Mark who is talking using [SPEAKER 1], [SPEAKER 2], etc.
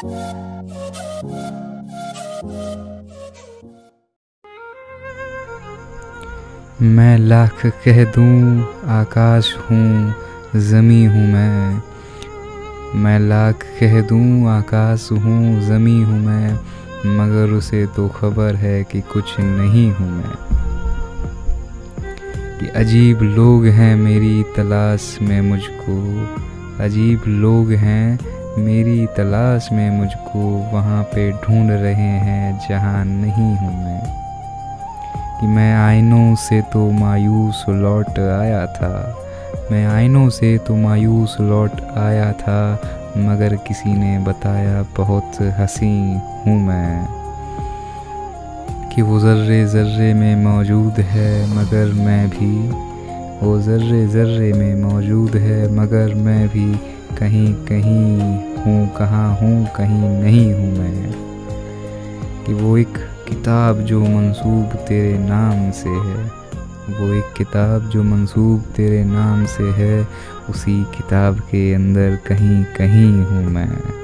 [SPEAKER 1] मैं लाख कह दूं आकाश हूँ ज़मी हूँ मैं लाख कह दूं आकाश हूँ ज़मी हूँ मैं, मगर उसे तो खबर है कि कुछ नहीं हूँ मैं। कि अजीब लोग हैं मेरी तलाश में मुझको, अजीब लोग हैं मेरी तलाश में मुझको, वहाँ पे ढूंढ रहे हैं जहाँ नहीं हूँ मैं। कि मैं आईनों से तो मायूस लौट आया था, मैं आईनों से तो मायूस लौट आया था, मगर किसी ने बताया बहुत हंसी हूँ मैं। कि वो ज़र्रे ज़र्रे में मौजूद है मगर मैं भी, वो ज़र्रे ज़र्रे में मौजूद है मगर मैं भी कहीं कहीं हूँ, कहाँ हूँ कहीं नहीं हूँ मैं। कि वो एक किताब जो मंसूब तेरे नाम से है, वो एक किताब जो मंसूब तेरे नाम से है, उसी किताब के अंदर कहीं कहीं हूँ मैं।